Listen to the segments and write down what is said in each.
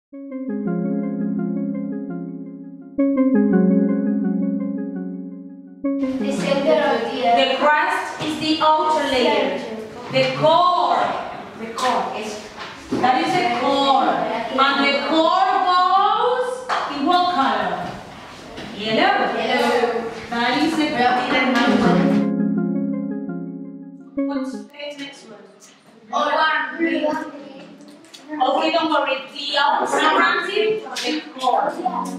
The crust is the outer layer. The core. The core is. That is the core. And the core goes in what color? Yellow. Yellow. That is the core. What's the next one? Oh, green. Okay, don't worry. The outer the core.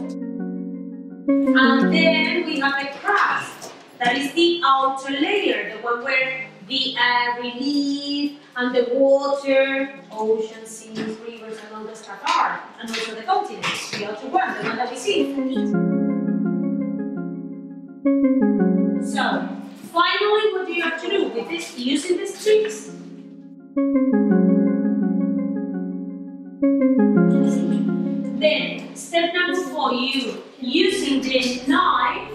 And then we have the crust. That is the outer layer, the one where the air release and the water, oceans, seas, rivers, and all that stuff are. And also the continents, the outer one, the one that we see. So, finally, what do you have to do with this, using these tricks? Then, step number 4, you using the knife,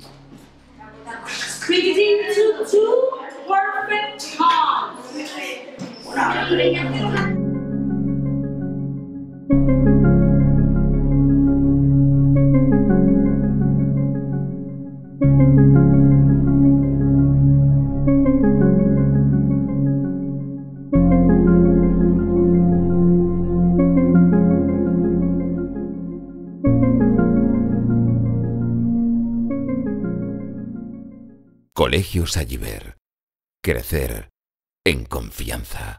split it into 2 perfect halves. Colegio Salliver. Crecer en confianza.